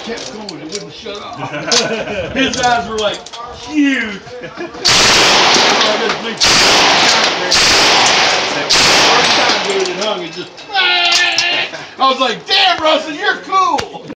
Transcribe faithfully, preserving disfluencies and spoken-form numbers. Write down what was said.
kept going. It wouldn't shut off. His eyes were like huge. First time dude it hung, it just. I was like, damn, Russell, you're cool.